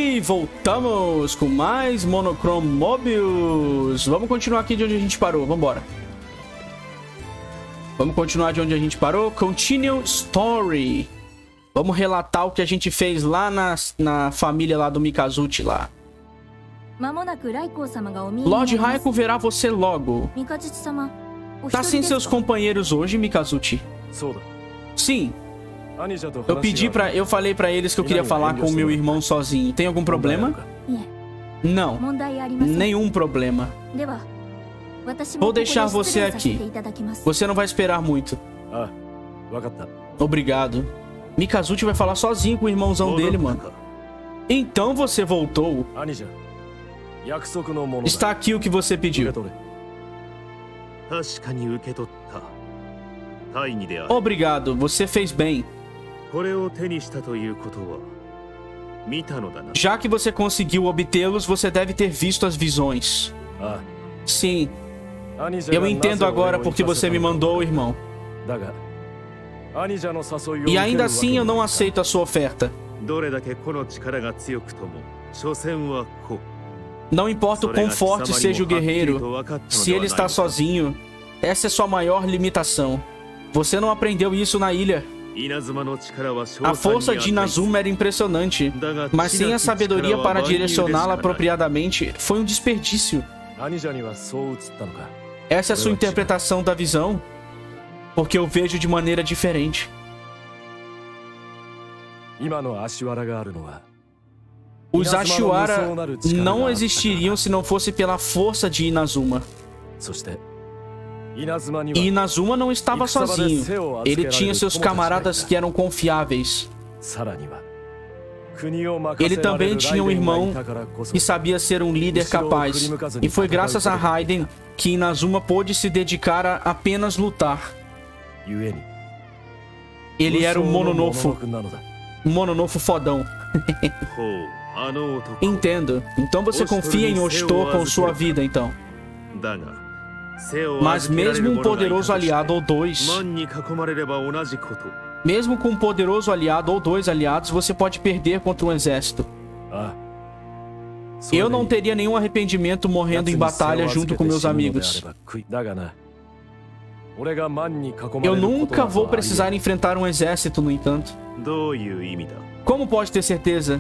E voltamos com mais Monochrome Mobius. Vamos continuar aqui de onde a gente parou. Vambora. Vamos continuar de onde a gente parou. Continue Story. Vamos relatar o que a gente fez lá na família lá do Mikazuchi lá. Lord Raikou verá você logo. Tá sem seus companheiros hoje, Mikazuchi? Sim. Eu falei pra eles que eu queria falar com o meu irmão sozinho. Tem algum problema? Não. Nenhum problema. Vou deixar você aqui. Você não vai esperar muito. Obrigado. Mikazuchi vai falar sozinho com o irmãozão dele, mano. Então você voltou. Está aqui o que você pediu. Obrigado, você fez bem. Já que você conseguiu obtê-los, você deve ter visto as visões. Sim. Eu entendo agora porque você me mandou, irmão. E ainda assim eu não aceito a sua oferta. Não importa o quão forte seja o guerreiro, se ele está sozinho, essa é sua maior limitação. Você não aprendeu isso na ilha. A força de Inazuma era impressionante, mas sem a sabedoria para direcioná-la apropriadamente, foi um desperdício. Essa é a sua interpretação da visão? Porque eu vejo de maneira diferente. Os Ashiwara não existiriam se não fosse pela força de Inazuma. E Inazuma não estava sozinho. Ele tinha seus camaradas que eram confiáveis. Ele também tinha um irmão que sabia ser um líder capaz. E foi graças a Raiden que Inazuma pôde se dedicar a apenas lutar. Ele era um Mononofo. Um Mononofo fodão. Entendo. Então você confia em Oshito com sua vida, então. Mas mesmo um poderoso aliado ou dois... Mesmo com um poderoso aliado ou dois aliados, você pode perder contra um exército. Eu não teria nenhum arrependimento morrendo em batalha junto com meus amigos. Eu nunca vou precisar enfrentar um exército, no entanto. Como pode ter certeza?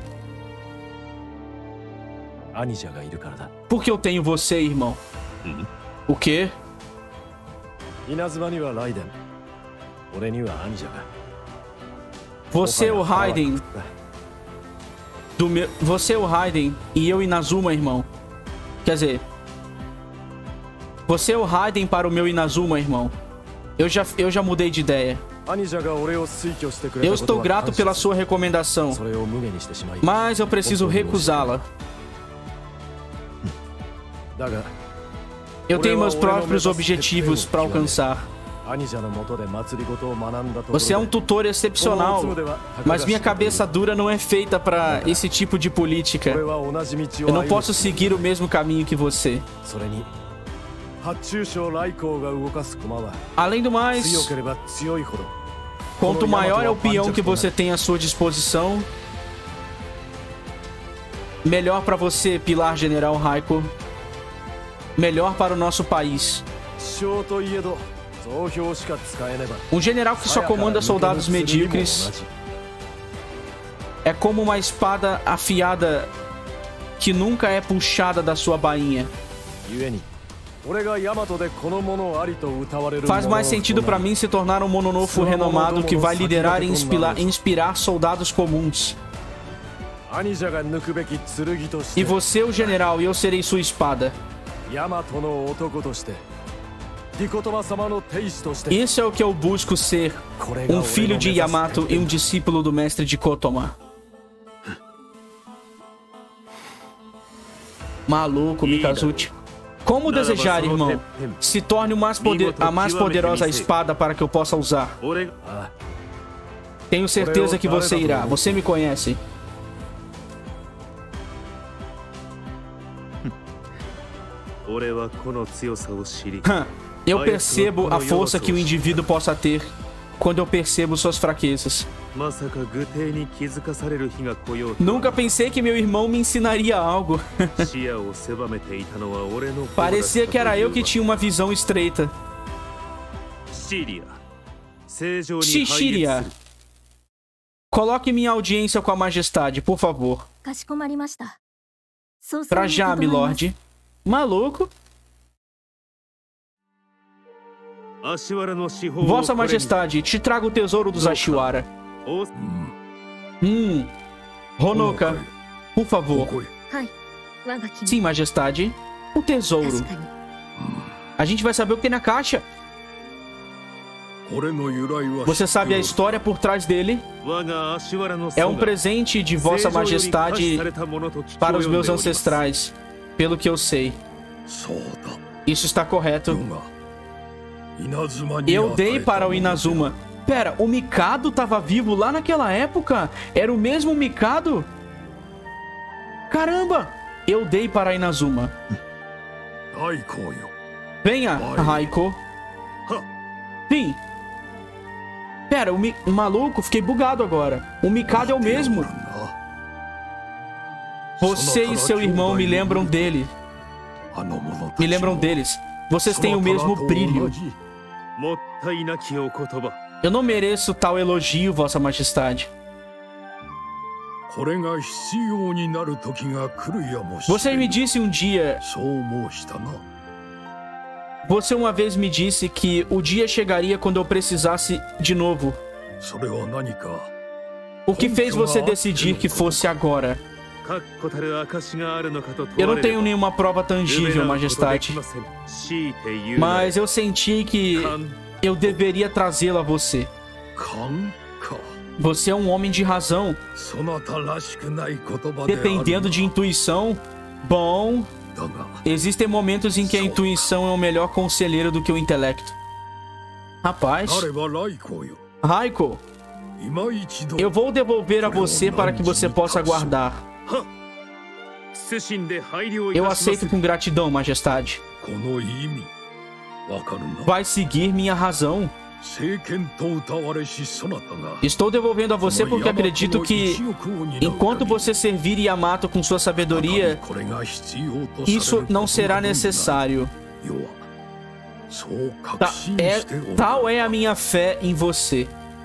Porque eu tenho você, irmão. O quê? Você é o Raiden. Você é o Raiden e eu Inazuma, irmão. Quer dizer, você é o Raiden para o meu Inazuma, irmão. Eu já mudei de ideia. Eu estou grato pela sua recomendação, mas eu preciso recusá-la. Eu tenho meus próprios objetivos para alcançar. Você é um tutor excepcional, mas minha cabeça dura não é feita para esse tipo de política. Eu não posso seguir o mesmo caminho que você. Além do mais, quanto maior é o peão que você tem à sua disposição, melhor para você, Pilar General Raikou. Melhor para o nosso país. Um general que só comanda soldados medíocres é como uma espada afiada que nunca é puxada da sua bainha. Faz mais sentido para mim se tornar um Mononofo renomado que vai liderar e inspirar soldados comuns. E você, o general, e eu serei sua espada. Isso é o que eu busco ser, um filho de Yamato e um discípulo do mestre de Kotoma. Maluco, Mikazuchi. Como desejar, irmão? Se torne a mais poderosa espada para que eu possa usar. Tenho certeza que você irá. Você me conhece. Eu percebo a força que o indivíduo possa ter quando eu percebo suas fraquezas. Nunca pensei que meu irmão me ensinaria algo. Parecia que era eu que tinha uma visão estreita. Shiria, coloque minha audiência com a majestade, por favor. Pra já, milord. Maluco. Vossa Majestade, te trago o tesouro dos Ashiwara. Honoka, por favor. Sim, Majestade. O tesouro. A gente vai saber o que tem na caixa. Você sabe a história por trás dele? É um presente de Vossa Majestade para os meus ancestrais, pelo que eu sei. Isso está correto. Eu dei para o Inazuma. Pera, o Mikado estava vivo lá naquela época? Era o mesmo Mikado? Caramba! Eu dei para a Inazuma. Venha, Raiko. Sim. Pera, o maluco, fiquei bugado agora. O Mikado é o mesmo. Você e seu irmão me lembram dele. Me lembram deles. Vocês têm o mesmo brilho. Eu não mereço tal elogio, Vossa Majestade. Você me disse um dia... Você uma vez me disse que o dia chegaria quando eu precisasse de novo. O que fez você decidir que fosse agora? Eu não tenho nenhuma prova tangível, Majestade. Mas eu senti que eu deveria trazê-la a você. Você é um homem de razão. Dependendo de intuição, bom... Existem momentos em que a intuição é o melhor conselheiro do que o intelecto. Rapaz... Raiko, eu vou devolver a você para que você possa guardar. Eu aceito com gratidão, Majestade. Vai seguir minha razão. Estou devolvendo a você porque acredito que, enquanto você servir Yamato com sua sabedoria, isso não será necessário. Tal é a minha fé em você.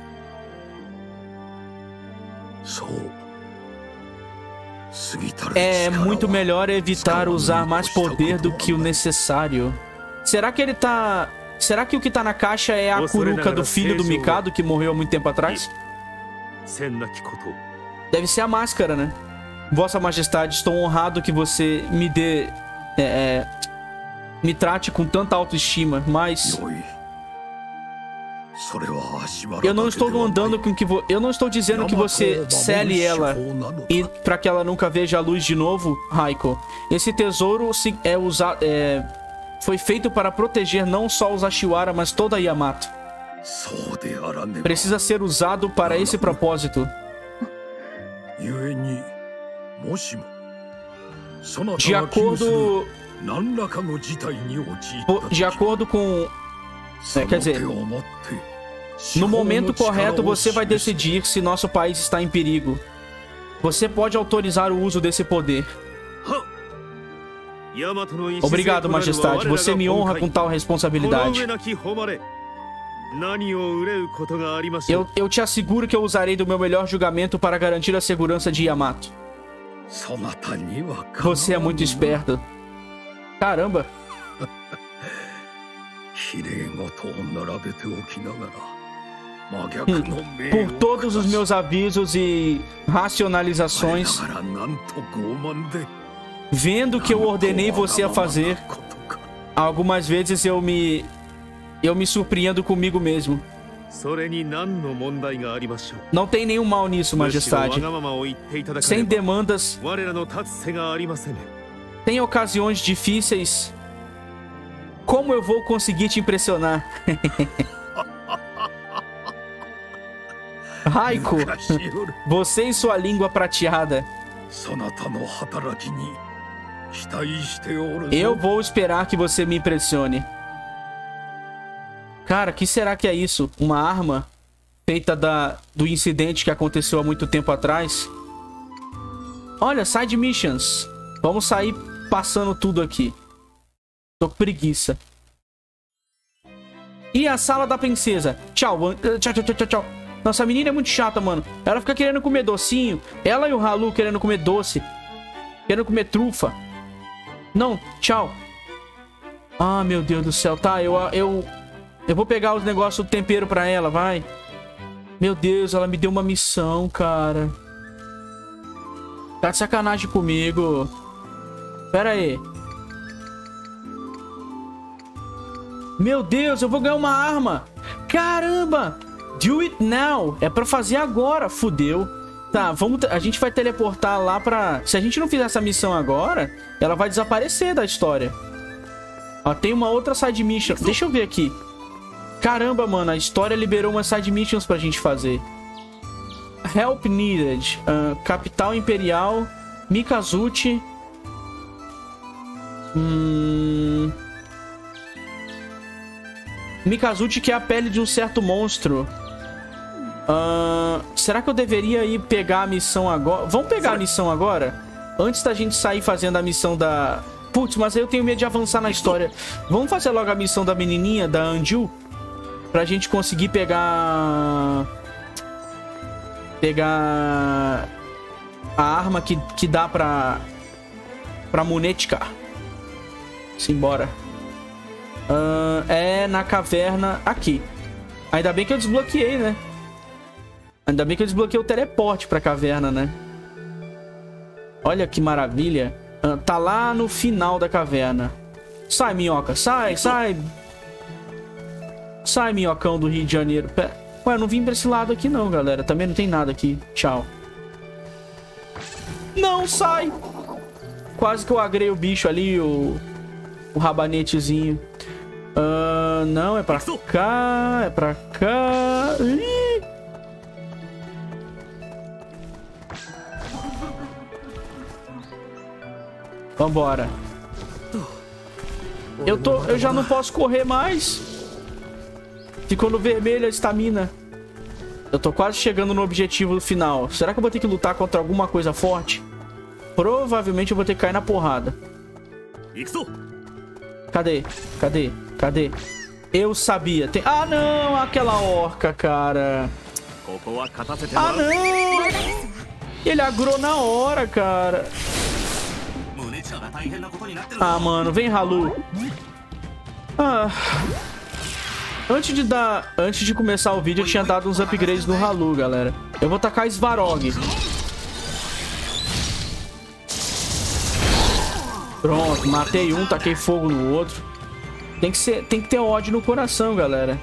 É muito melhor evitar usar mais poder do que o necessário. Será que ele tá... Será que o que tá na caixa é a Kuruka do filho do Mikado que morreu há muito tempo atrás? Deve ser a máscara, né? Vossa Majestade, estou honrado que você me dê... me trate com tanta autoestima, mas... Eu não estou andando com que eu não estou dizendo que você cele ela e para que ela nunca veja a luz de novo, Raiko. Esse tesouro é usado... foi feito para proteger não só os Ashiwara, mas toda a Yamato. Precisa ser usado para esse propósito. De acordo com... quer dizer, no momento correto você vai decidir se nosso país está em perigo. Você pode autorizar o uso desse poder. Obrigado, Majestade. Você me honra com tal responsabilidade. Eu te asseguro que eu usarei do meu melhor julgamento para garantir a segurança de Yamato. Você é muito esperto. Caramba. Por todos os meus avisos e racionalizações, vendo que eu ordenei você a fazer, algumas vezes eu me surpreendo comigo mesmo. Não tem nenhum mal nisso, Majestade. Sem demandas, tem ocasiões difíceis. Como eu vou conseguir te impressionar? Raiko, você e sua língua prateada. Eu vou esperar que você me impressione. Cara, que será que é isso? Uma arma? Feita do incidente que aconteceu há muito tempo atrás. Olha, side missions. Vamos sair passando tudo aqui. Tô com preguiça. E a sala da princesa. Tchau. Tchau, tchau, tchau, tchau. Nossa, a menina é muito chata, mano. Ela fica querendo comer docinho. Ela e o Halu querendo comer doce. Querendo comer trufa. Não, tchau. Ah, meu Deus do céu. Tá, eu vou pegar os negócios do tempero pra ela, vai. Meu Deus, ela me deu uma missão, cara. Tá de sacanagem comigo. Pera aí. Meu Deus, eu vou ganhar uma arma. Caramba. Do it now. É pra fazer agora. Fudeu. Tá, a gente vai teleportar lá pra... Se a gente não fizer essa missão agora, ela vai desaparecer da história. Ó, tem uma outra side mission. Deixa eu ver aqui. Caramba, mano, a história liberou umas side missions pra gente fazer. Help needed. Capital Imperial. Mikazuchi. Mikazuchi quer a pele de um certo monstro. Será que eu deveria ir pegar a missão agora? Vamos pegar a missão agora? Antes da gente sair fazendo a missão da... Putz, mas aí eu tenho medo de avançar na história. Vamos fazer logo a missão da menininha, da Anju? Pra gente conseguir pegar a arma que dá pra Munetica. Simbora. É na caverna aqui. Ainda bem que eu desbloqueei, né? Ainda bem que eu desbloqueei o teleporte pra caverna, né? Olha que maravilha. Tá lá no final da caverna. Sai, minhoca. Sai, sai. Sai, minhocão do Rio de Janeiro. Ué, eu não vim pra esse lado aqui não, galera. Também não tem nada aqui. Tchau. Não, sai. Quase que eu agrei o bicho ali, o rabanetezinho. Não, é pra cá. É pra cá. Ih. Vambora. Eu já não posso correr mais. Ficou no vermelho a estamina. Eu tô quase chegando no objetivo final. Será que eu vou ter que lutar contra alguma coisa forte? Provavelmente eu vou ter que cair na porrada. Cadê? Cadê? Cadê? Eu sabia. Ah, não! Aquela orca, cara. Ah, não! Ele agrou na hora, cara. Ah, mano. Vem, Halu. Ah... Antes de começar o vídeo, eu tinha dado uns upgrades no Halu, galera. Eu vou tacar Svarog. Pronto, matei um, taquei fogo no outro. Tem que ter ódio no coração, galera.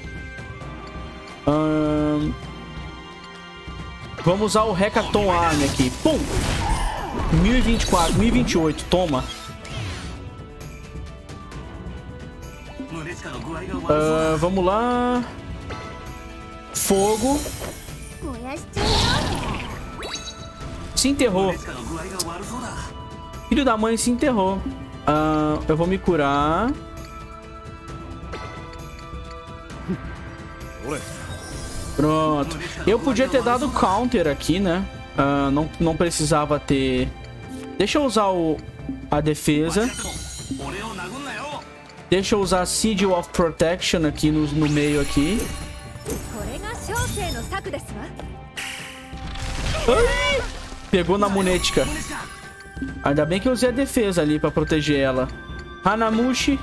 Vamos usar o Hekaton Army aqui. Pum! 1024, 1028, toma. Vamos lá. Fogo. Se enterrou. Filho da mãe se enterrou. Eu vou me curar. Pronto. Eu podia ter dado counter aqui, né? Não precisava ter... Deixa eu usar a defesa. Deixa eu usar Sigil of Protection aqui no meio aqui. Ai! Pegou na Munetica. Ainda bem que eu usei a defesa ali pra proteger ela. Hanamushi.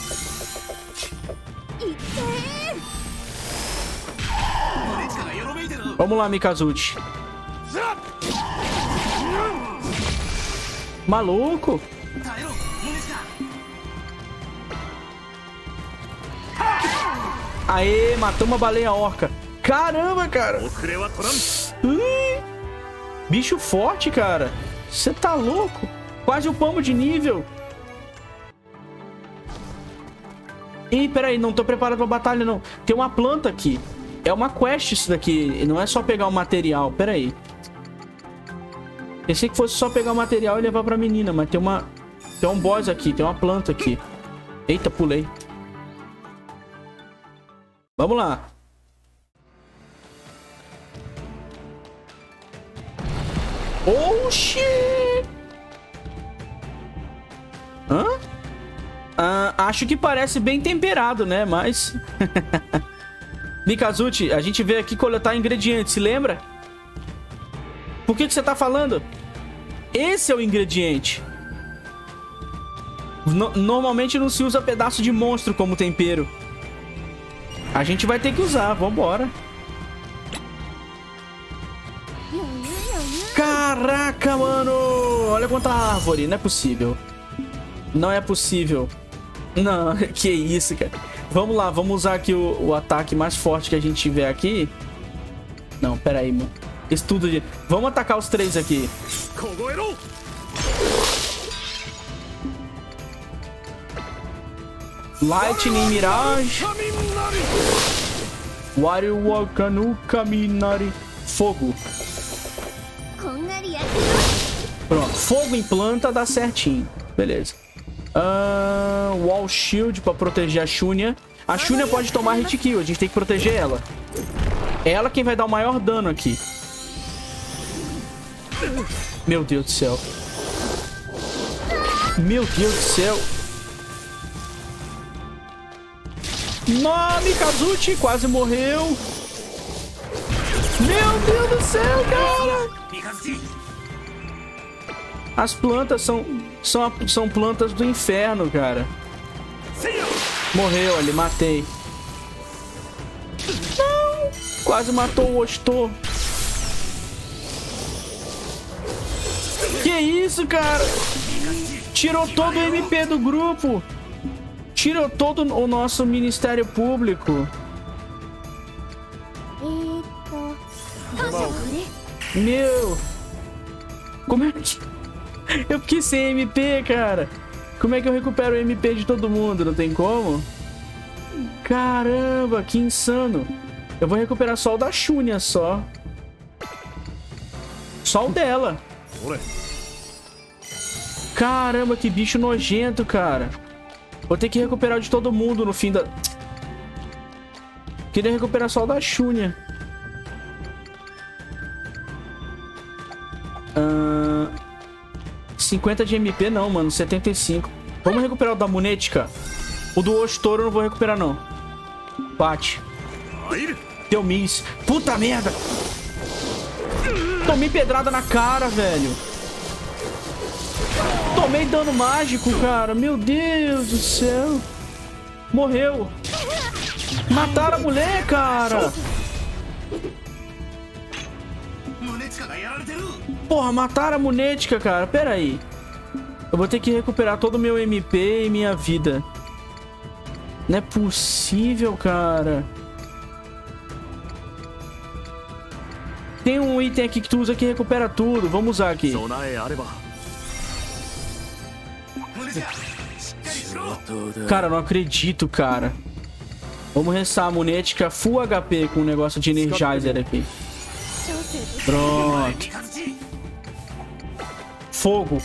Vamos lá, Mikazuchi. Maluco. Aê, matou uma baleia orca. Caramba, cara. Bicho forte, cara. Você tá louco? Quase o pombo de nível. Ih, peraí, não tô preparado pra batalha, não. Tem uma planta aqui. É uma quest isso daqui. Não é só pegar o material. Peraí. Pensei que fosse só pegar o material e levar pra menina, mas tem um boss aqui. Tem uma planta aqui. Eita, pulei. Vamos lá. Oxi! Hã? Acho que parece bem temperado, né? Mas... Mikazuchi, a gente veio aqui coletar ingredientes, se lembra? Por que você tá falando? Esse é o ingrediente. Normalmente não se usa pedaço de monstro como tempero. A gente vai ter que usar, vambora. Caraca, mano! Olha quanta árvore, não é possível. Não é possível. Não, que isso, cara. Vamos lá, vamos usar aqui o ataque mais forte que a gente tiver aqui. Não, pera aí, mano. Estudo de... Vamos atacar os três aqui. Lightning Mirage. Wariwaka no Kaminari. Fogo. Pronto, fogo em planta dá certinho. Beleza. Wall Shield pra proteger a Shunya. A Shunya pode tomar hit kill, a gente tem que proteger ela. É ela quem vai dar o maior dano aqui. Meu Deus do céu. Meu Deus do céu. Não, Mikazuchi quase morreu. Meu Deus do céu, cara. As plantas são plantas do inferno, cara. Morreu ali, matei. Não! Quase matou o Ostor. Que isso, cara? Tirou todo o MP do grupo. Tirou todo o nosso Ministério Público. Meu. Como é que... Eu fiquei sem MP, cara. Como é que eu recupero o MP de todo mundo? Não tem como? Caramba, que insano. Eu vou recuperar só o da Shunya, só. Só o dela. Caramba, que bicho nojento, cara. Vou ter que recuperar de todo mundo no fim da... Queria recuperar só o da Shunya. 50 de MP não, mano. 75. Vamos recuperar o da Munetica. O do Ostoro eu não vou recuperar, não. Bate. Deu miss. Puta merda. Tomei pedrada na cara, velho. Tomei dano mágico, cara. Meu Deus do céu. Morreu. Mataram a mulher, cara. Porra, mataram a Munetica, cara. Pera aí. Eu vou ter que recuperar todo o meu MP e minha vida. Não é possível, cara. Tem um item aqui que tu usa que recupera tudo. Vamos usar aqui. Cara, não acredito, cara. Vamos restar a Munetica full HP com um negócio de Energizer aqui. Pronto. Fogo.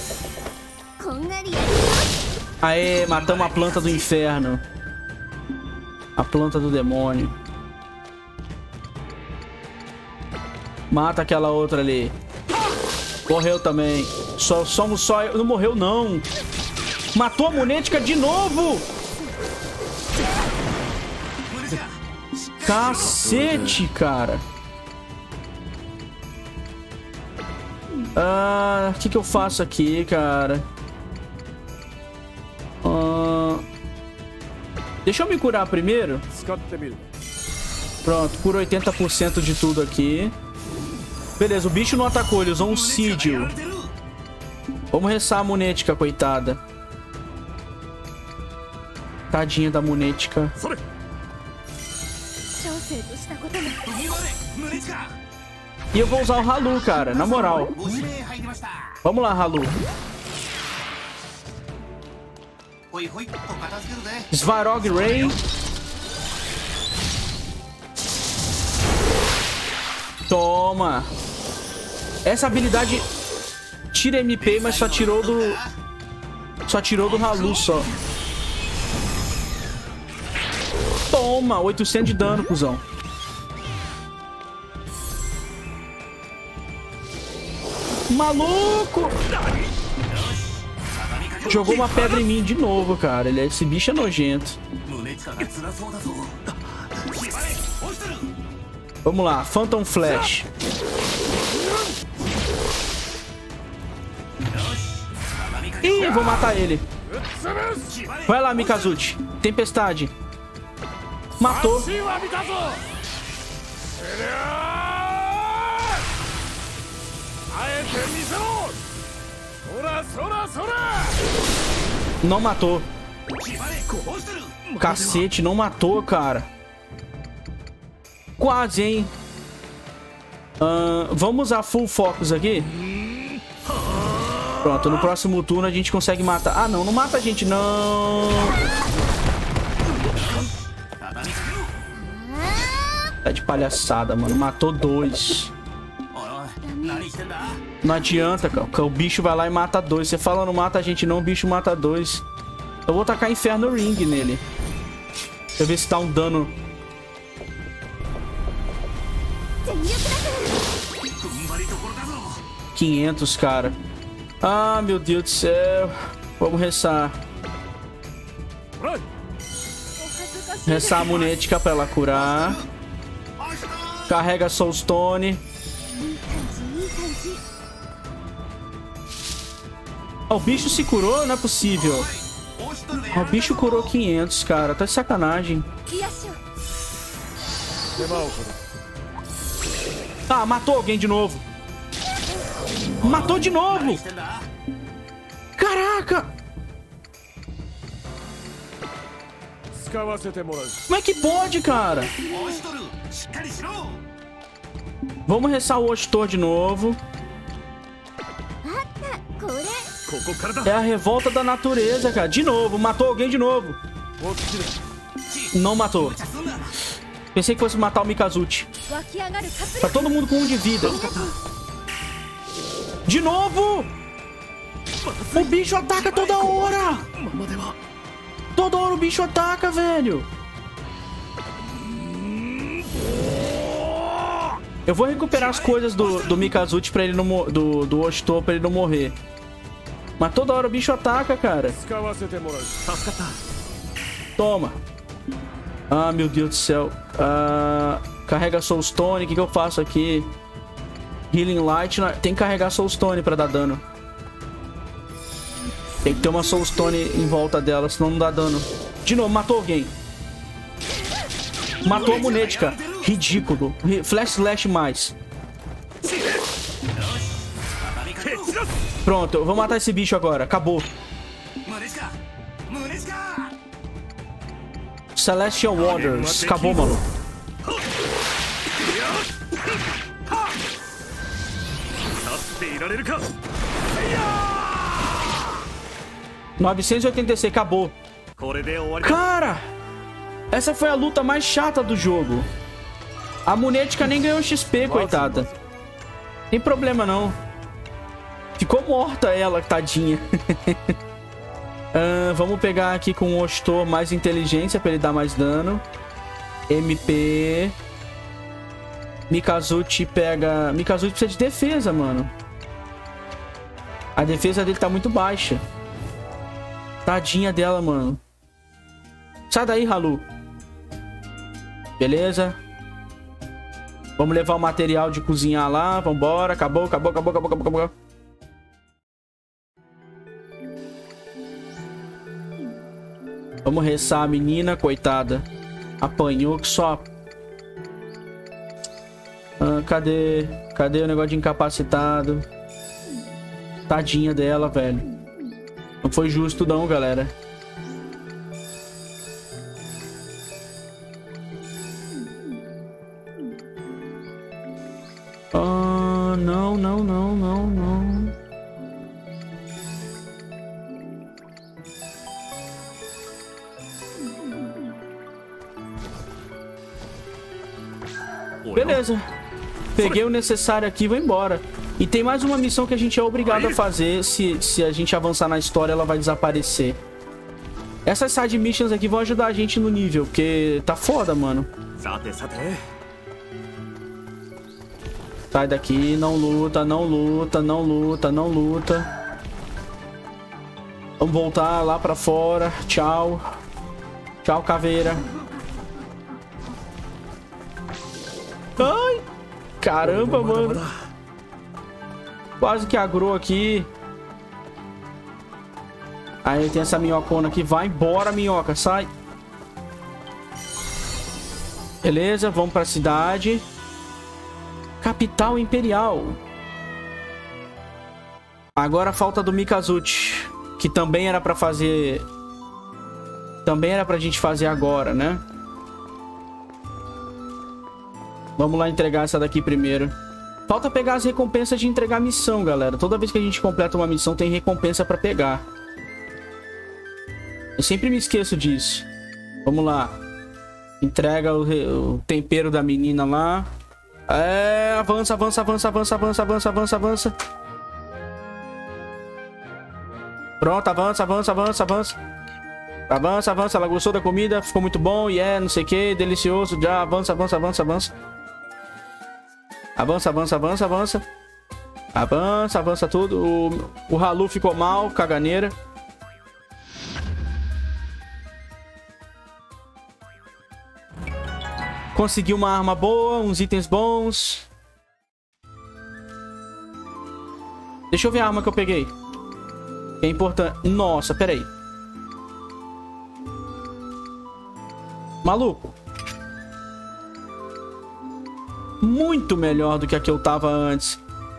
Aê, matamos a planta do inferno. A planta do demônio. Mata aquela outra ali. Morreu também. Somos só... Não morreu, não. Matou a Munetica de novo. Cacete, cara. O que eu faço aqui, cara? Deixa eu me curar primeiro. Pronto, cura 80% de tudo aqui. Beleza, o bicho não atacou, ele usou um Sigil. Vamos restar a Munetica, coitada. Tadinha da Munetica. E eu vou usar o Halu, cara, na moral. Vamos lá, Halu. Svarog Ray. Toma. Essa habilidade tira MP, mas só tirou do... Só tirou do Halu, só. Toma, 800 de dano, cuzão. Maluco! Jogou uma pedra em mim de novo, cara. Esse bicho é nojento. Vamos lá, Phantom Flash. Ih, vou matar ele. Vai lá, Mikazuchi. Tempestade. Matou. Não matou. Cacete, não matou, cara. Quase, hein? Vamos usar Full Focus aqui. Pronto, no próximo turno a gente consegue matar. Ah, não, não mata a gente, não. Tá de palhaçada, mano. Matou 2. Não adianta, cara. O bicho vai lá e mata 2. Você fala não mata a gente não, o bicho mata 2. Eu vou tacar Inferno Ring nele. Deixa eu ver se dá um dano. $500, cara. Ah, meu Deus do céu. Vamos ressar. Ressar a Munética pra ela curar. Carrega Soulstone. Oh, o bicho se curou? Não é possível. Oh, o bicho curou 500, cara. Tá de sacanagem. Ah, matou alguém de novo. Matou de novo. Caraca. Como é que pode, cara? Vamos ressar o Ostor de novo. É a revolta da natureza, cara. De novo, matou alguém de novo. Não matou. Pensei que fosse matar o Mikazuchi. Tá todo mundo com 1 de vida. De novo! O bicho ataca toda hora! Toda hora o bicho ataca, velho! Eu vou recuperar as coisas do Mikazuchi pra ele não... Do Ostor pra ele não morrer. Mas toda hora o bicho ataca, cara. Toma. Ah, meu Deus do céu. Carrega Soulstone. O que eu faço aqui? Healing Light. Tem que carregar Soulstone pra dar dano. Tem que ter uma Soulstone em volta dela, senão não dá dano. De novo, matou alguém. Matou a Munética. Ridículo. Flash Slash mais. Pronto, eu vou matar esse bicho agora. Acabou. Celestial Waters. Acabou, maluco. $986. Acabou. Cara, essa foi a luta mais chata do jogo. A Munética nem ganhou XP, coitada. Tem problema, não. Ficou morta ela, tadinha. Vamos pegar aqui com o Ostor mais inteligência pra ele dar mais dano. MP. Mikazuchi pega... Mikazuchi precisa de defesa, mano. A defesa dele tá muito baixa. Tadinha dela, mano. Sai daí, Halu. Beleza. Vamos levar o material de cozinhar lá. Vambora. Acabou. Vamos ressar a menina, coitada. Apanhou que só... Cadê o negócio de incapacitado? Tadinha dela, velho. Não foi justo não, galera. Não. Beleza. Peguei o necessário aqui e vou embora. E tem mais uma missão que a gente é obrigado a fazer. Se a gente avançar na história, ela vai desaparecer. Essas side missions aqui vão ajudar a gente no nível, porque tá foda, mano. Sai daqui, não luta, não luta, não luta, não luta. Vamos voltar lá pra fora. Tchau. Tchau, caveira. Ai! Caramba, mano. Quase que agrou aqui. Aí tem essa minhocona aqui. Vai embora, minhoca. Sai. Beleza, vamos pra cidade. Capital Imperial. Agora falta do Mikazuchi. Que também era pra fazer... Também era pra gente fazer agora, né? Vamos lá entregar essa daqui primeiro. Falta pegar as recompensas de entregar a missão, galera. Toda vez que a gente completa uma missão, tem recompensa pra pegar. Eu sempre me esqueço disso. Vamos lá. Entrega o tempero da menina lá. É, avança, avança, avança, avança, avança, avança, avança, avança. Pronto, avança, avança, avança, avança. Avança, avança. Ela gostou da comida, ficou muito bom. E não sei o que, delicioso. Já avança, avança, avança, avança. Avança, avança, avança, avança. Avança, avança tudo. O Halu ficou mal, caganeira. Consegui uma arma boa, uns itens bons. Deixa eu ver a arma que eu peguei. Que é importante. Nossa, peraí. Maluco. Muito melhor do que a que eu tava antes.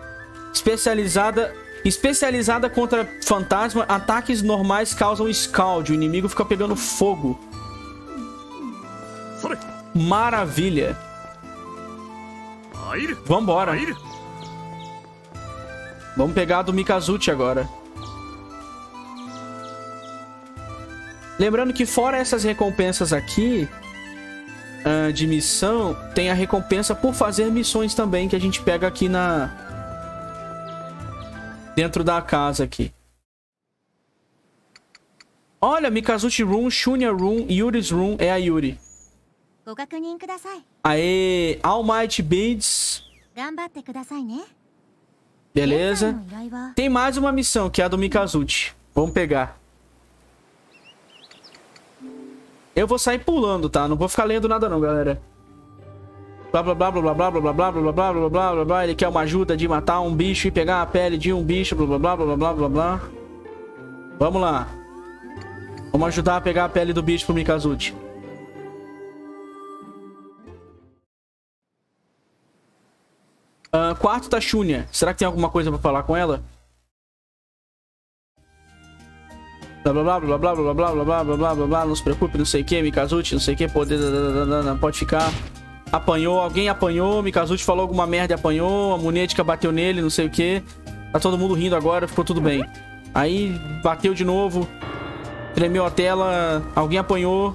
Especializada contra fantasma. Ataques normais causam scald. O inimigo fica pegando fogo. Maravilha. Vambora. Vamos pegar a do Mikazuchi agora. Lembrando que fora essas recompensas aqui de missão, tem a recompensa por fazer missões também, que a gente pega aqui dentro da casa aqui. Olha, Mikazuchi Room, Shunya Room, Yuri's Room. É a Yuri. Aê, All Might Beads. Beleza. Tem mais uma missão, que é a do Mikazuchi. Vamos pegar. Eu vou sair pulando, tá? Não vou ficar lendo nada não, galera. Blá, blá, blá, blá, blá, blá, blá, blá, blá, blá, blá, blá, blá, blá, blá. Ele quer uma ajuda de matar um bicho e pegar a pele de um bicho. Blá, blá, blá, blá, blá, blá, blá. Vamos lá. Vamos ajudar a pegar a pele do bicho pro Mikazuchi. Quarto da Shunya. Será que tem alguma coisa pra falar com ela? Blá blá blá blá blá blá blá blá blá blá blá blá blá. Não se preocupe, não sei o que, Mikazuchi, não sei o que, poder. Pode ficar. Apanhou, alguém apanhou. Mikazuchi falou alguma merda e apanhou. A Munetica bateu nele, não sei o que. Tá todo mundo rindo agora, ficou tudo bem. Aí bateu de novo. Tremeu a tela. Alguém apanhou.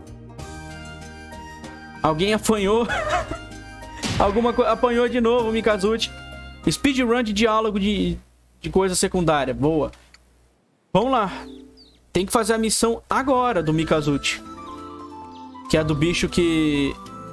Alguém apanhou. Alguma coisa. Apanhou de novo, Mikazuchi. Speedrun de diálogo de coisa secundária. Boa. Vamos lá. Tem que fazer a missão agora do Mikazuchi. Que é a do bicho que...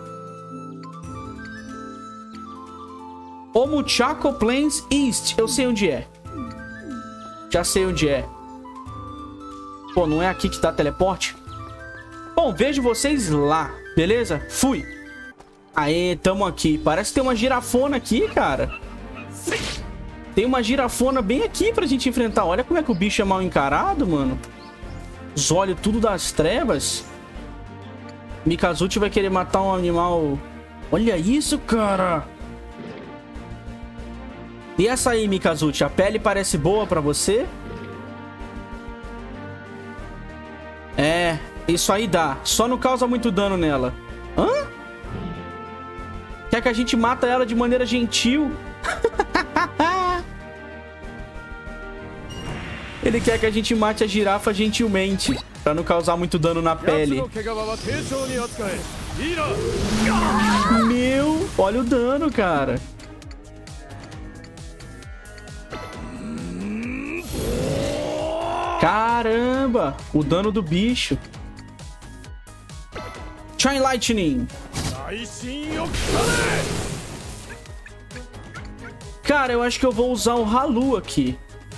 Omuchako Plains East. Eu sei onde é. Já sei onde é. Pô, não é aqui que tá teleporte? Bom, vejo vocês lá. Beleza? Fui. Aê, tamo aqui. Parece que tem uma girafona aqui, cara. Tem uma girafona bem aqui pra gente enfrentar. Olha como é que o bicho é mal encarado, mano. Os olhos tudo das trevas. Mikazuchi vai querer matar um animal. Olha isso, cara. E essa aí, Mikazuchi? A pele parece boa pra você? É, isso aí dá. Só não causa muito dano nela. Hã? Quer que a gente mata ela de maneira gentil? Ele quer que a gente mate a girafa gentilmente, pra não causar muito dano na pele. Meu, olha o dano, cara. Caramba, o dano do bicho. Chain Lightning. Cara, eu acho que eu vou usar o Halu aqui.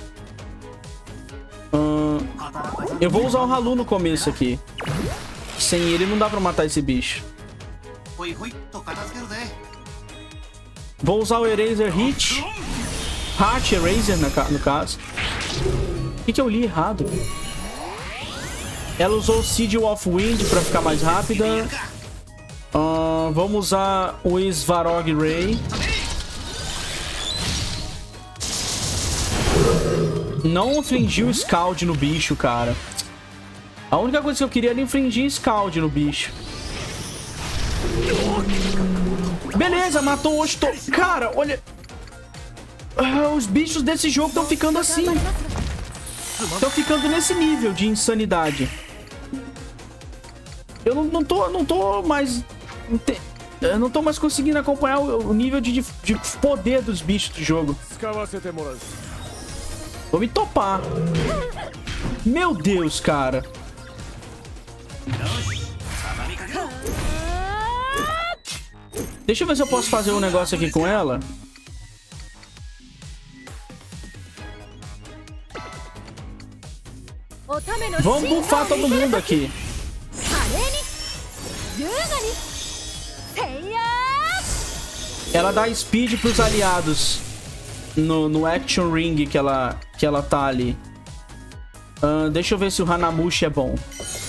Eu vou usar o Halu no começo aqui. Sem ele não dá pra matar esse bicho. Vou usar o Eraser Hit. Hatch Eraser, no caso. O que eu li errado? Ela usou o Sigil of Wind pra ficar mais rápida. Vamos usar o Svarog Ray. Não infligiu Scald no bicho, cara. A única coisa que eu queria era infligir Scald no bicho. Beleza, matou o Osto. Cara, olha... os bichos desse jogo estão ficando assim. Estão ficando nesse nível de insanidade. Eu não tô mais... Eu não tô mais conseguindo acompanhar o nível de poder dos bichos do jogo. Vou me topar. Meu Deus, cara. Deixa eu ver se eu posso fazer um negócio aqui com ela. Vamos bufar todo mundo aqui. Ela dá speed pros aliados no Action Ring que ela tá ali. Deixa eu ver se o Hanamushi é bom.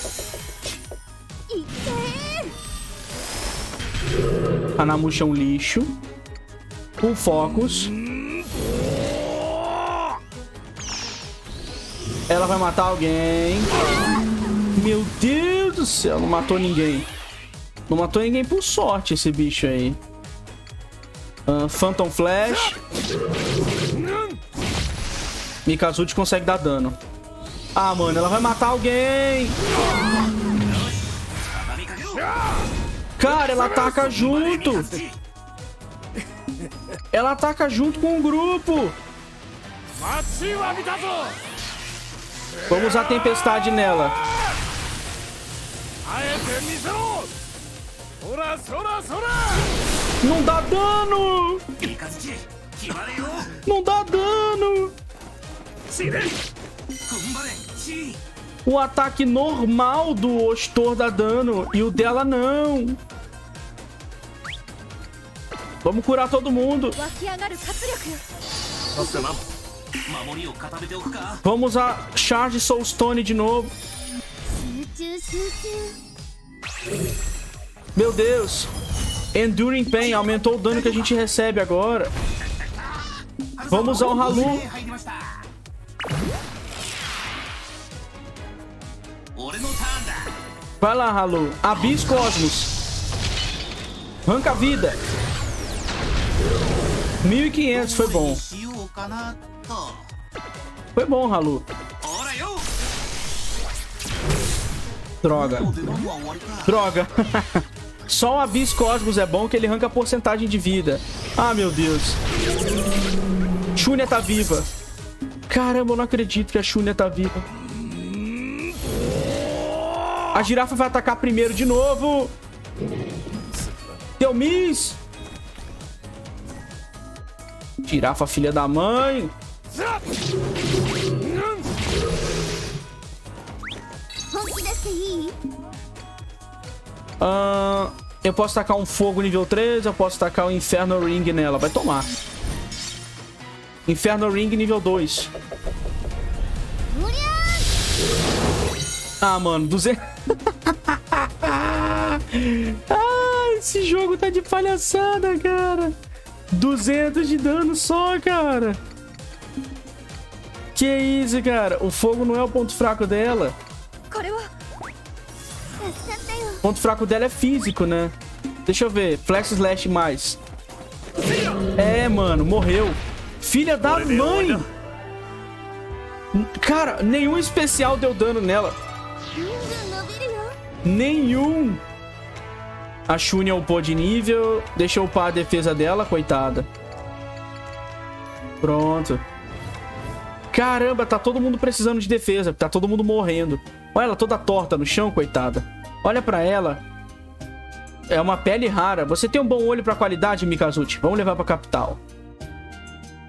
Hanamushi é um lixo. Full Focus. Ela vai matar alguém. Meu Deus do céu, não matou ninguém. Não matou ninguém por sorte esse bicho aí. Phantom Flash. Mikazuchi consegue dar dano. Ah, mano, ela vai matar alguém. Cara, ela ataca junto. Ela ataca junto com o grupo. Vamos usar a tempestade nela. Não dá dano. Não dá dano. O ataque normal do Ostor dá dano e o dela não. Vamos curar todo mundo. Vamos usar Charge Soulstone de novo. Meu Deus. Enduring Pain aumentou o dano que a gente recebe agora. Vamos usar o Halu. Vai lá, Halu. Abyss Cosmos. Arranca a vida. 1500, foi bom. Foi bom, Halu. Droga. Droga. Só o Abyss Cosmos é bom, que ele arranca a porcentagem de vida. Ah, meu Deus. Chunia tá viva. Caramba, eu não acredito que a Chunia tá viva. A girafa vai atacar primeiro de novo. Deu miss. Girafa, filha da mãe. Eu posso tacar um fogo nível 3. Eu posso tacar o Inferno Ring nela. Vai tomar. Inferno Ring nível 2. Ah, mano, 200... esse jogo tá de palhaçada, cara. 200 de dano só, cara. Que isso, cara. O fogo não é o ponto fraco dela. O ponto fraco dela é físico, né? Deixa eu ver. Flex Slash mais. É, mano, morreu. Filha da mãe. Cara, nenhum especial deu dano nela. Nenhum. A Chunia upou de nível. Deixa eu upar a defesa dela, coitada. Pronto. Caramba, tá todo mundo precisando de defesa. Tá todo mundo morrendo. Olha ela toda torta no chão, coitada. Olha pra ela. É uma pele rara. Você tem um bom olho pra qualidade, Mikazuchi? Vamos levar pra capital.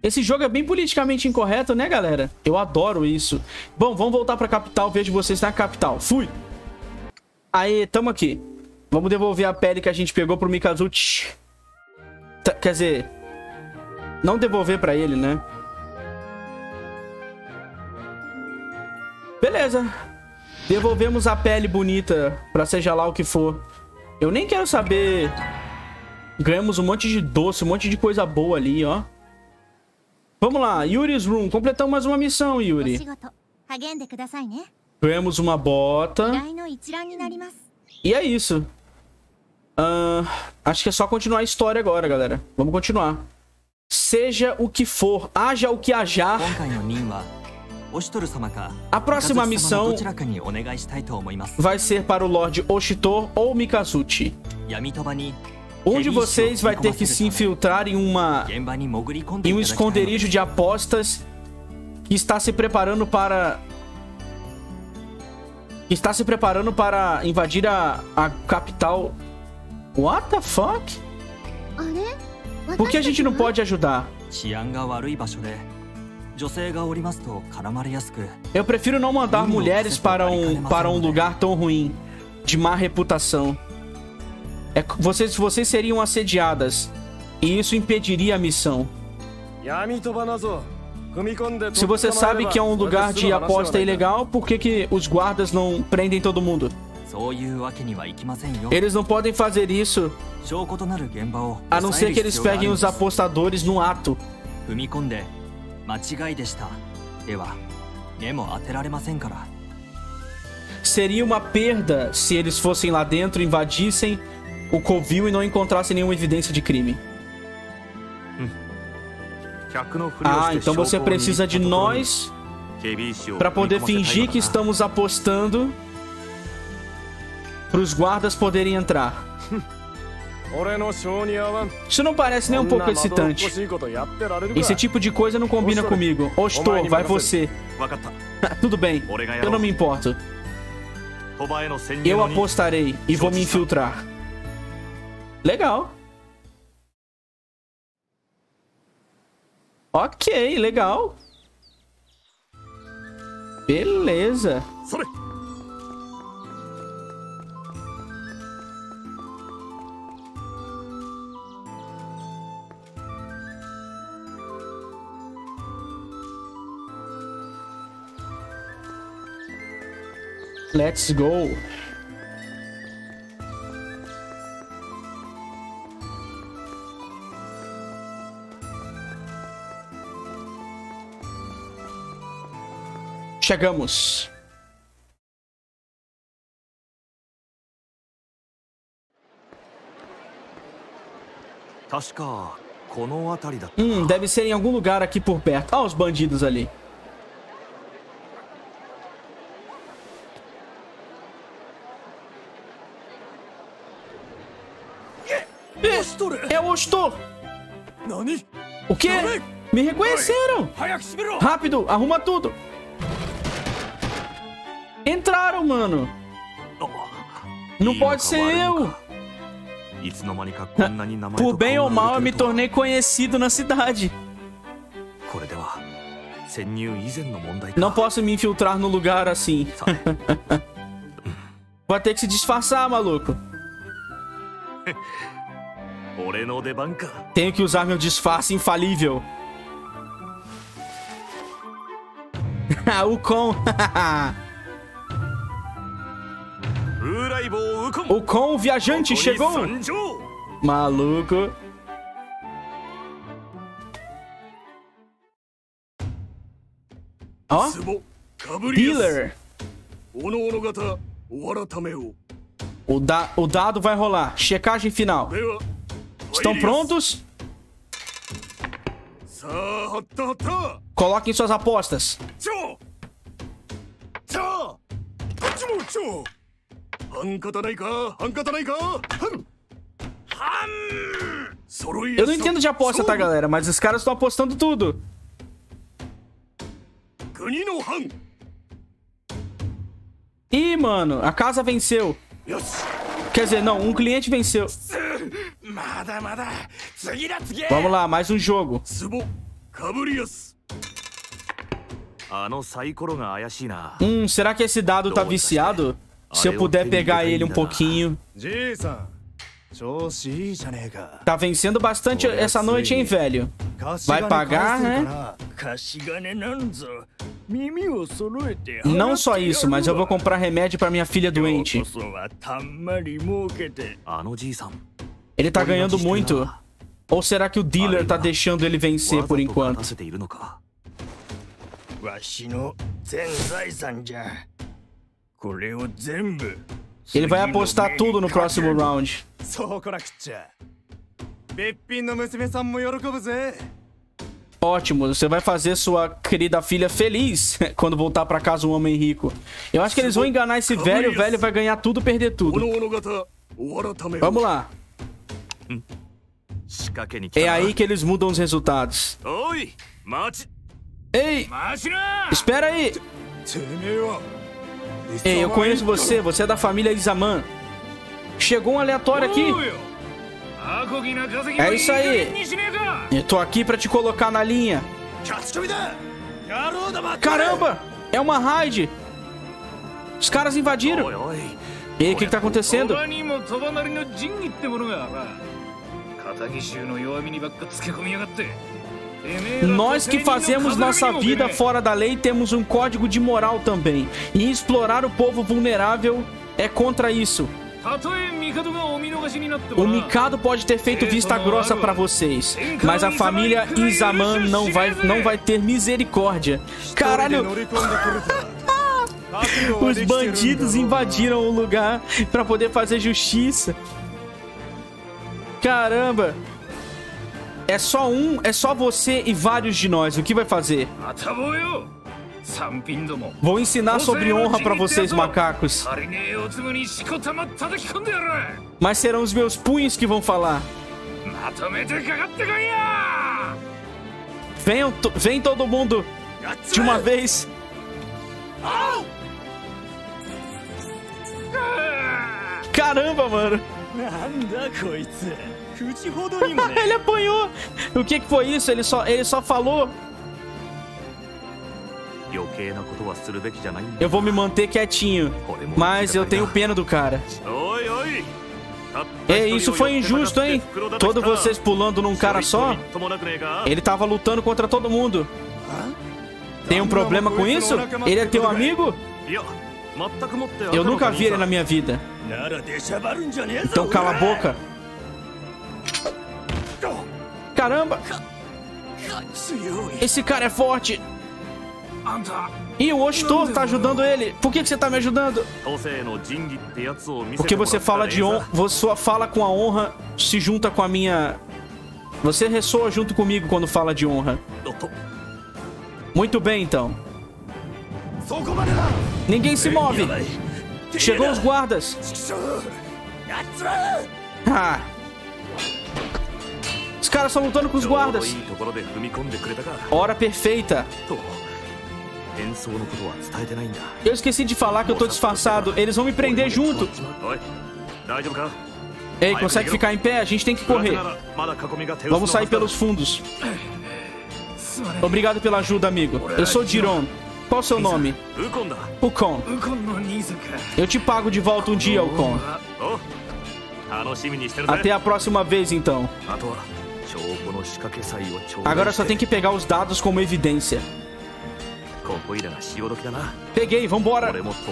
Esse jogo é bem politicamente incorreto, né, galera? Eu adoro isso. Bom, vamos voltar pra capital. Vejo vocês na capital. Fui! Aê, tamo aqui. Vamos devolver a pele que a gente pegou pro Mikazuchi. Quer dizer... Não devolver pra ele, né? Beleza. Devolvemos a pele bonita pra seja lá o que for. Eu nem quero saber... Ganhamos um monte de doce, um monte de coisa boa ali, ó. Vamos lá, Yuri's Room. Completamos mais uma missão, Yuri. Ganhamos uma bota. E é isso. Acho que é só continuar a história agora, galera. Vamos continuar. Seja o que for, haja o que hajar. A próxima missão vai ser para o Lord Oshitor ou Mikazuchi. Um de vocês vai ter que se infiltrar em um esconderijo de apostas que está se preparando para invadir a capital. What the fuck? Por que a gente não pode ajudar? Eu prefiro não mandar mulheres para um lugar tão ruim, de má reputação. Vocês seriam assediadas, e isso impediria a missão. Se você sabe que é um lugar de aposta ilegal, por que os guardas não prendem todo mundo? Eles não podem fazer isso, a não ser que eles peguem os apostadores no ato. Seria uma perda se eles fossem lá dentro, invadissem o covil e não encontrassem nenhuma evidência de crime. Então você precisa de nós para poder fingir que estamos apostando para os guardas poderem entrar. Isso não parece nem um pouco excitante. Esse tipo de coisa não combina comigo. Oshitor, vai você. Tudo bem, eu não me importo. Eu apostarei e vou me infiltrar. Legal. Ok, legal. Beleza. Let's go. Chegamos. Deve ser em algum lugar aqui por perto. Olha os bandidos ali. É o Oshitor! O quê? Me reconheceram! Rápido, arruma tudo! Entraram, mano! Não pode ser eu! Por bem ou mal, eu me tornei conhecido na cidade. Não posso me infiltrar no lugar assim. Vai ter que se disfarçar, maluco. Tenho que usar meu disfarce infalível. O Kon. O Kon, o viajante, chegou. Maluco. Ó. Dealer. O dado vai rolar. Checagem final. Estão prontos? Coloquem suas apostas. Eu não entendo de aposta, tá, galera? Mas os caras estão apostando tudo. Ih, mano, a casa venceu. Quer dizer, não, um cliente venceu. Vamos lá, mais um jogo. Será que esse dado tá viciado? Se eu puder pegar ele um pouquinho. Tá vencendo bastante essa noite, hein, velho? Vai pagar, né? Não só isso, mas eu vou comprar remédio pra minha filha doente. Ele tá ganhando muito. Ou será que o dealer tá deixando ele vencer por enquanto? Ele vai apostar tudo no próximo round. Ótimo, você vai fazer sua querida filha feliz quando voltar pra casa um homem rico. Eu acho que eles vão enganar esse velho, o velho vai ganhar tudo, perder tudo. Vamos lá. É aí que eles mudam os resultados. Ei! Espera aí! Ei, eu conheço você, você é da família Izaman. Chegou um aleatório aqui. É isso aí. Eu tô aqui pra te colocar na linha. Caramba! É uma raid. Os caras invadiram. E aí, o que tá acontecendo? Nós que fazemos nossa vida fora da lei temos um código de moral também. E explorar o povo vulnerável é contra isso. O Mikado pode ter feito vista grossa pra vocês, mas a família Izaman não vai ter misericórdia. Caralho! Os bandidos invadiram o lugar pra poder fazer justiça. Caramba! É só você e vários de nós. O que vai fazer? Vou ensinar sobre honra pra vocês, macacos. Mas serão os meus punhos que vão falar. Vem todo mundo de uma vez. Caramba, mano. Ele apanhou. O que foi isso? Ele só falou. Eu vou me manter quietinho, mas eu tenho pena do cara. Ei, isso foi injusto, hein? Todos vocês pulando num cara só? Ele tava lutando contra todo mundo. Tem um problema com isso? Ele é teu amigo? Eu nunca vi ele na minha vida. Então cala a boca. Caramba! Esse cara é forte. E o Oshito tá ajudando ele. Por que você tá me ajudando? Porque você fala de honra. Sua fala com a honra se junta com a minha. Você ressoa junto comigo quando fala de honra. Muito bem, então. Ninguém se move. Chegou os guardas. Ah. Os caras estão lutando com os guardas. Hora perfeita. Eu esqueci de falar que eu tô disfarçado. Eles vão me prender junto. Ei, consegue ficar em pé? A gente tem que correr. Vamos sair pelos fundos. Obrigado pela ajuda, amigo. Eu sou Jiron. Qual o seu nome? Ukon. Eu te pago de volta um dia, Ukon. Até a próxima vez, então. Agora só tem que pegar os dados como evidência. Peguei, vambora.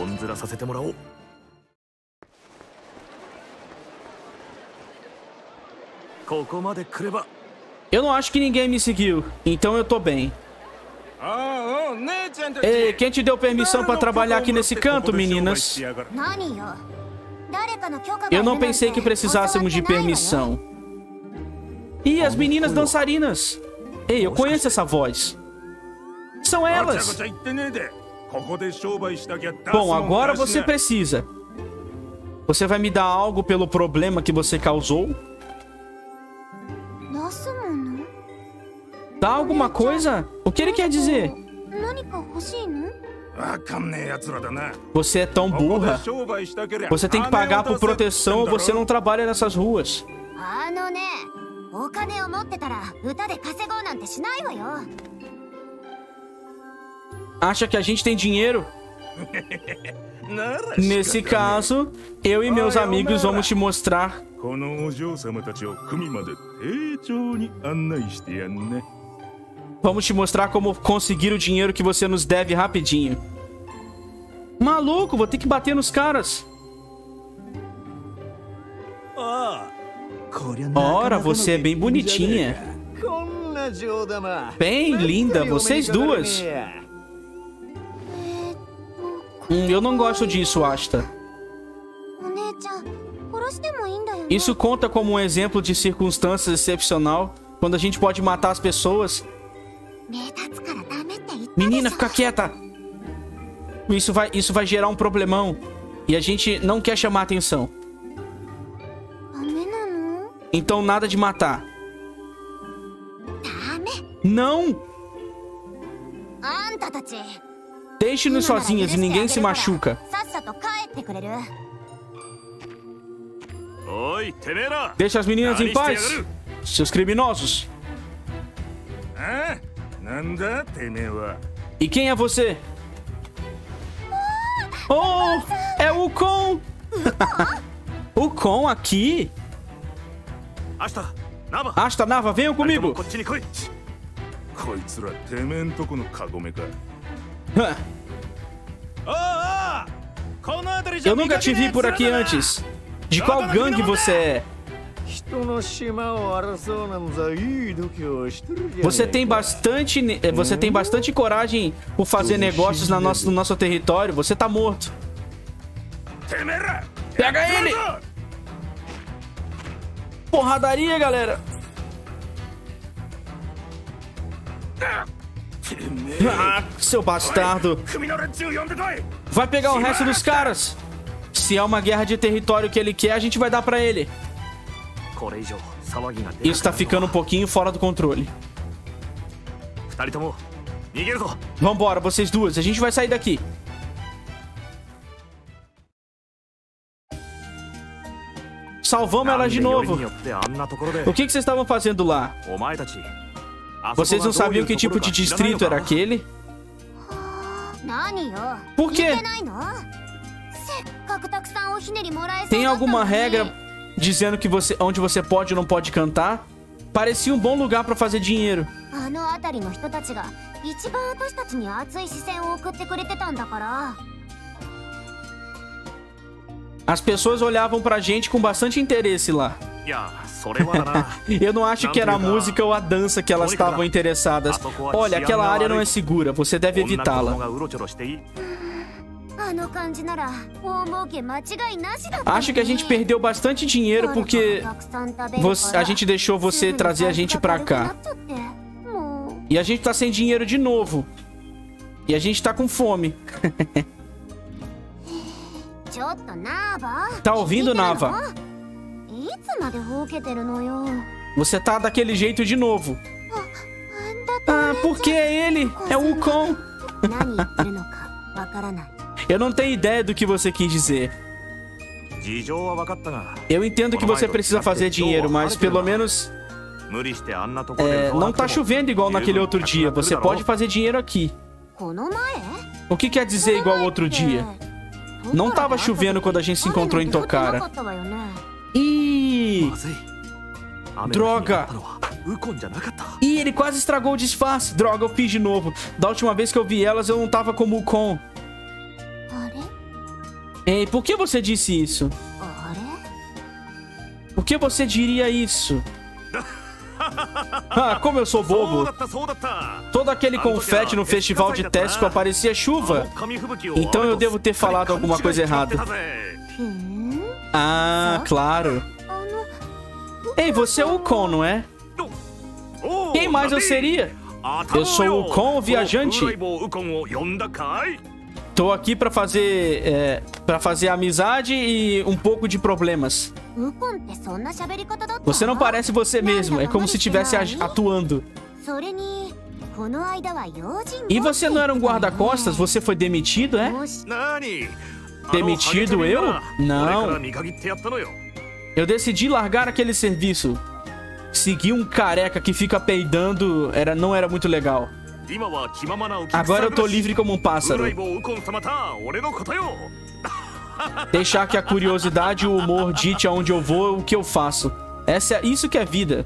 Eu não acho que ninguém me seguiu, então eu tô bem. Ei, quem te deu permissão pra trabalhar aqui nesse canto, meninas? Eu não pensei que precisássemos de permissão. E as meninas dançarinas? Ei, eu conheço essa voz. São elas. Bom, agora você precisa. Você vai me dar algo pelo problema que você causou? Dá alguma coisa? O que ele quer dizer? Você é tão burra. Você tem que pagar por proteção ou você não trabalha nessas ruas. Acha que a gente tem dinheiro? Nesse caso, eu e meus amigos vamos te mostrar. Vamos te mostrar como conseguir o dinheiro que você nos deve rapidinho. Maluco, vou ter que bater nos caras. Ora, você é bem bonitinha. Bem linda, vocês duas. Eu não gosto disso, Asta. Isso conta como um exemplo de circunstâncias excepcional, quando a gente pode matar as pessoas. Menina, fica quieta. Isso vai gerar um problemão. E a gente não quer chamar atenção. Então nada de matar. Não! Deixe-nos sozinhas e ninguém se machuca. Deixa as meninas em paz, seus criminosos. E quem é você? Oh, é o Kon! O Kon aqui? Asta, Nava, venham comigo! Eu nunca te vi por aqui antes. De qual gangue você é? Você tem bastante coragem por fazer negócios no nosso território. Você tá morto. Pega ele! Porradaria, galera. Ah, seu bastardo. Vai pegar o resto dos caras. Se é uma guerra de território que ele quer, a gente vai dar pra ele. Isso tá ficando um pouquinho fora do controle. Vambora, vocês duas. A gente vai sair daqui. Salvamos elas de novo. O que vocês estavam fazendo lá? Vocês não sabiam que tipo de distrito era aquele? Por quê? Tem alguma regra dizendo que onde você pode ou não pode cantar? Parecia um bom lugar pra fazer dinheiro. As pessoas olhavam pra gente com bastante interesse lá. Eu não acho que era a música ou a dança que elas estavam interessadas. Olha, aquela área não é segura. Você deve evitá-la. Acho que a gente perdeu bastante dinheiro porque a gente deixou você trazer a gente pra cá. E a gente tá sem dinheiro de novo. E a gente tá com fome. Tá ouvindo, Nava? Você tá daquele jeito de novo. Ah, porque é ele? É o Kon. Eu não tenho ideia do que você quis dizer. Eu entendo que você precisa fazer dinheiro, mas pelo menos... não tá chovendo igual naquele outro dia. Você pode fazer dinheiro aqui. O que quer dizer igual outro dia? Não tava chovendo quando a gente se encontrou em Tokara. Ih! Droga! Ih, ele quase estragou o disfarce. Droga, eu fiz de novo. Da última vez que eu vi elas, eu não tava como o Kon. Ei, por que você disse isso? Por que você diria isso? Ah, como eu sou bobo. Todo aquele confete no festival de Tesco parecia chuva. Então eu devo ter falado alguma coisa errada. Ah, claro. Ei, você é o Kon, não é? Quem mais eu seria? Eu sou o Kon, o viajante. Tô aqui pra fazer amizade e um pouco de problemas. Você não parece você mesmo. É como se estivesse atuando. E você não era um guarda-costas? Você foi demitido, é? Demitido eu? Não. Eu decidi largar aquele serviço. Seguir um careca que fica peidando não era muito legal. Agora eu tô livre como um pássaro. Deixar que a curiosidade e o humor dite aonde eu vou, o que eu faço. Isso que é vida.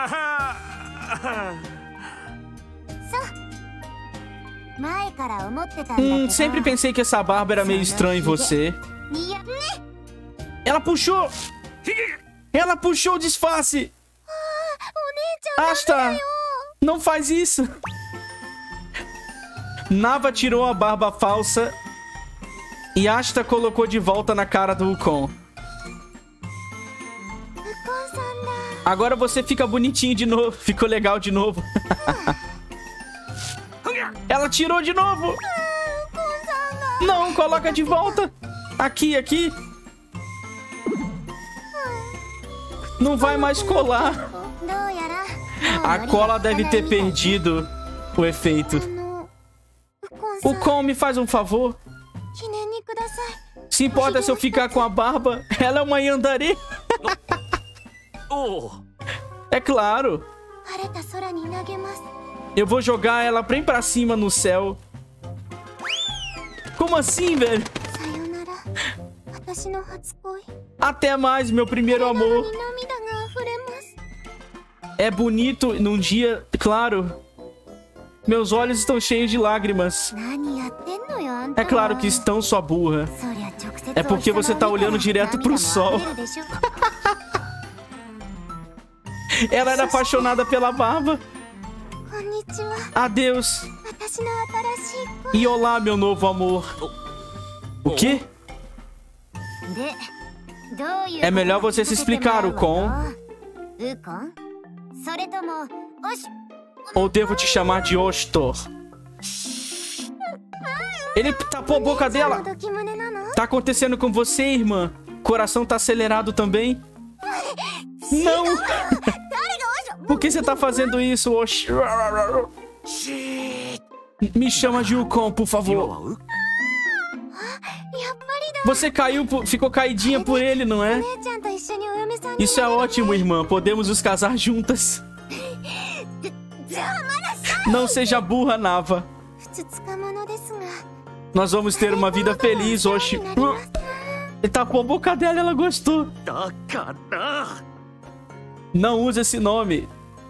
Sempre pensei que essa barba era meio estranha em você. Ela puxou! Ela puxou o disfarce! Asta! Não faz isso! Nava tirou a barba falsa e Asta colocou de volta na cara do Ukon. Agora você fica bonitinho de novo. Ficou legal de novo. Ela tirou de novo! Não, coloca de volta! Aqui, aqui! Não vai mais colar! A cola deve ter perdido o efeito. Ukon, me faz um favor? Se importa se eu ficar com a barba? Ela é uma yandere. É claro. Eu vou jogar ela bem pra cima no céu. Como assim, velho? Até mais, meu primeiro amor. É bonito num dia claro. Meus olhos estão cheios de lágrimas. É claro que estão, sua burra. É porque você tá olhando direto pro sol. Ela era apaixonada pela barba. Adeus. E olá, meu novo amor. O quê? É melhor você se explicar, Ukon. Ou devo te chamar de Ostor? Ele tapou a boca dela. Tá acontecendo com você, irmã? Coração tá acelerado também? Não! Por que você tá fazendo isso, Osh? Me chama de Ukon, por favor. Você caiu, ficou caidinha por ele, não é? Isso é ótimo, irmã. Podemos nos casar juntas. Não seja burra, Nava. Nós vamos ter uma vida feliz, Oshi. Ele tapou a boca dela, ela gostou. Não use esse nome.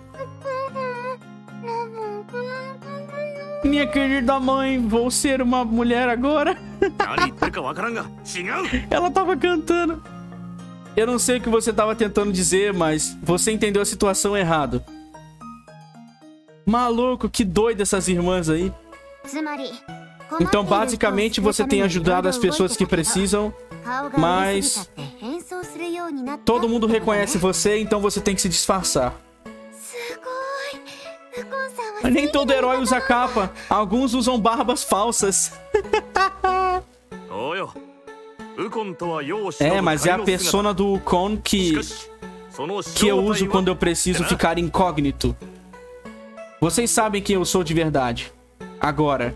Minha querida mãe, vou ser uma mulher agora. Ela tava cantando. Eu não sei o que você tava tentando dizer, mas você entendeu a situação errado. Maluco, que doido essas irmãs aí. Então, basicamente, você tem ajudado as pessoas que precisam, mas todo mundo reconhece você, então você tem que se disfarçar. Mas nem todo herói usa capa. Alguns usam barbas falsas. É, mas é a persona do Ukon que eu uso quando eu preciso ficar incógnito. Vocês sabem quem eu sou de verdade. Agora.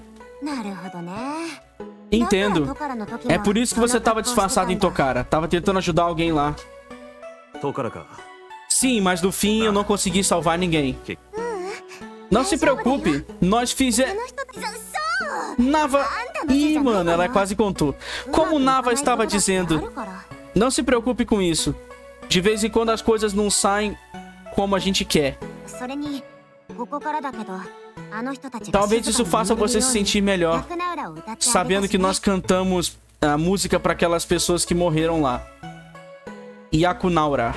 Entendo. É por isso que você estava disfarçado em Tokara. Tava tentando ajudar alguém lá. Sim, mas no fim eu não consegui salvar ninguém. Não se preocupe. Nós fizemos... Nava... Ih, mano, ela quase contou. Como Nava estava dizendo, não se preocupe com isso. De vez em quando as coisas não saem como a gente quer. Talvez isso faça você se sentir melhor, sabendo que nós cantamos a música para aquelas pessoas que morreram lá. Yakunaura.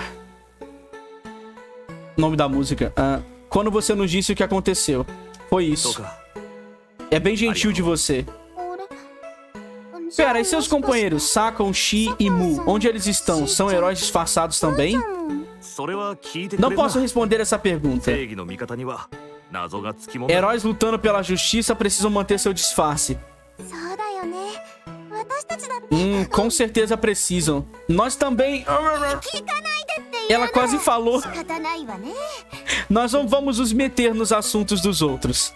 Nome da música. Quando você nos disse o que aconteceu. Foi isso. É bem gentil de você. Pera, e seus companheiros, Sakon, Shi e Mu? Onde eles estão? São heróis disfarçados também? Não posso responder essa pergunta. Heróis lutando pela justiça precisam manter seu disfarce. Com certeza precisam. Nós também... Ela quase falou. Nós não vamos nos meter nos assuntos dos outros.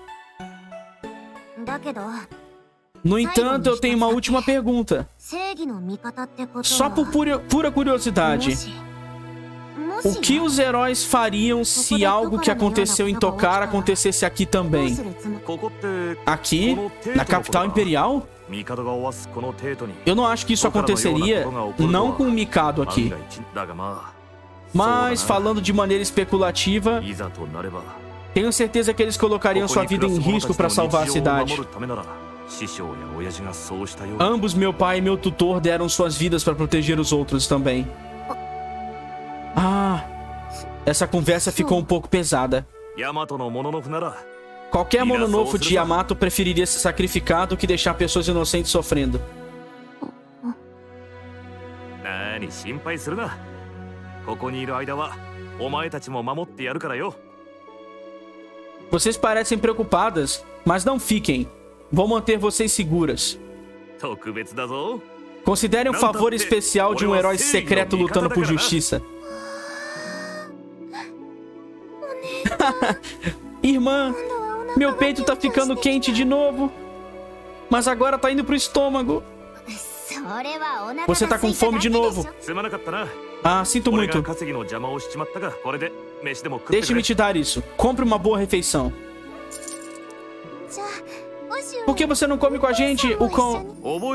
No entanto, eu tenho uma última pergunta. Só por pura curiosidade. O que os heróis fariam se algo que aconteceu em Tokara acontecesse aqui também? Aqui, na capital imperial? Eu não acho que isso aconteceria, não com o Mikado aqui. Mas, falando de maneira especulativa, tenho certeza que eles colocariam sua vida em risco para salvar a cidade. Ambos, meu pai e meu tutor, deram suas vidas para proteger os outros também. Ah, essa conversa ficou um pouco pesada. Qualquer mononofo de Yamato preferiria se sacrificar do que deixar pessoas inocentes sofrendo. Vocês parecem preocupadas, mas não fiquem. Vou manter vocês seguras. Considere um favor especial de um herói secreto lutando por justiça. Irmã, meu peito tá ficando quente de novo. Mas agora tá indo pro estômago. Você tá com fome de novo. Ah, sinto muito. Deixe-me te dar isso. Compre uma boa refeição. Por que você não come com a gente, Ukon?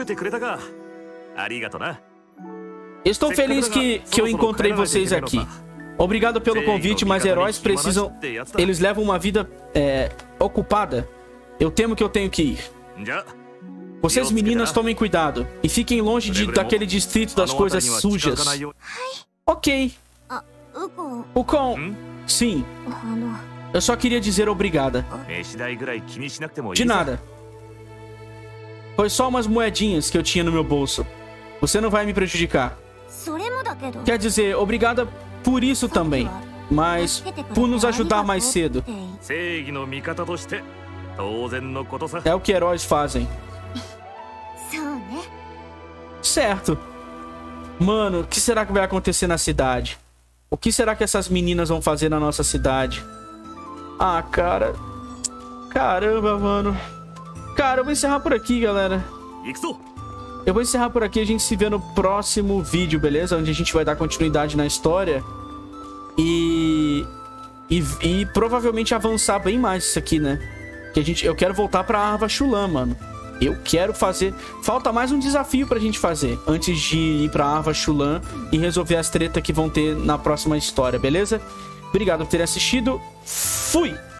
Estou feliz que eu encontrei vocês aqui. Obrigado pelo convite, mas heróis precisam... Eles levam uma vida ocupada. Eu temo que eu tenho que ir. Vocês meninas tomem cuidado. E fiquem longe daquele distrito das coisas sujas. Ok. Ukon, sim. Eu só queria dizer obrigada. De nada. Foi só umas moedinhas que eu tinha no meu bolso. Você não vai me prejudicar. Quer dizer, obrigada por isso também. Mas por nos ajudar mais cedo. É o que heróis fazem. Certo. Mano, o que será que vai acontecer na cidade? O que será que essas meninas vão fazer na nossa cidade? Ah, cara. Caramba, mano. Cara, eu vou encerrar por aqui, galera. Eu vou encerrar por aqui. A gente se vê no próximo vídeo, beleza? Onde a gente vai dar continuidade na história. E provavelmente avançar bem mais isso aqui, né? Que eu quero voltar pra Arva Shulan, mano. Eu quero fazer... Falta mais um desafio pra gente fazer antes de ir pra Arva Shulan e resolver as tretas que vão ter na próxima história, beleza? Obrigado por terem assistido. Fui!